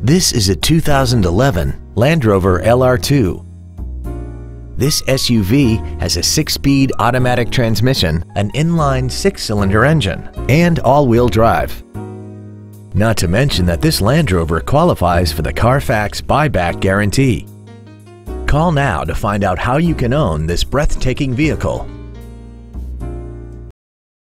This is a 2011 Land Rover LR2. This SUV has a 6-speed automatic transmission, an inline 6-cylinder engine, and all-wheel drive. Not to mention that this Land Rover qualifies for the Carfax buyback guarantee. Call now to find out how you can own this breathtaking vehicle.